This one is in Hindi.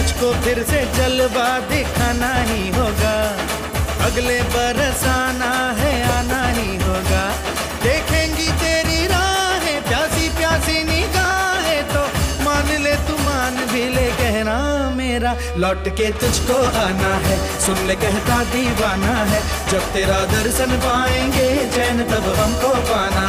तुझको फिर से जलवा दिखाना ही होगा, अगले बरस आना है आना ही होगा। देखेंगी तेरी राहें प्यासी प्यासी निगाहें तो मान ले तू मान भी ले कहना मेरा, लौट के तुझको आना है, सुन ले कहता दीवाना है, जब तेरा दर्शन पाएंगे चैन तब हमको पाना।